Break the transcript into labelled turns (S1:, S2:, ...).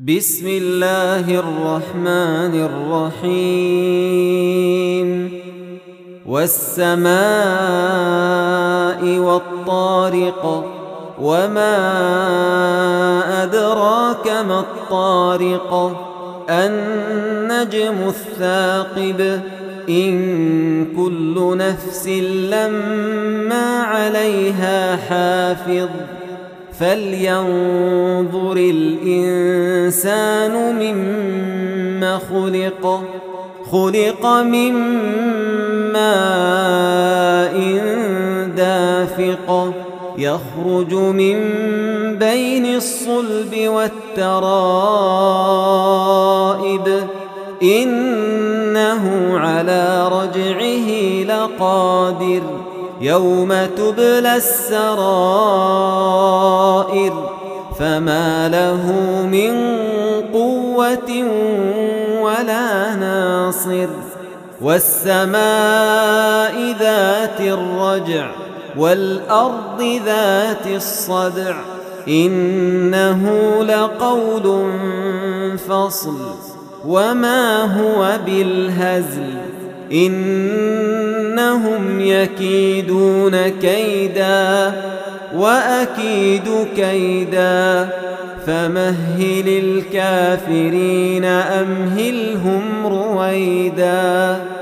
S1: بسم الله الرحمن الرحيم والسماء والطارق وما أدراك ما الطارق النجم الثاقب إن كل نفس لما عليها حافظ فلينظر الإنسان مما خلق من ماء دافق يخرج من بين الصلب والترائب إنه على رجعه لقادر يوم تبلى السرائر فما له من قوة ولا ناصر والسماء ذات الرجع والأرض ذات الصدع إنه لقول فصل وما هو بالهزل إنهم يكيدون كيدا وأكيد كيدا فمهل الكافرين أمهلهم رويدا.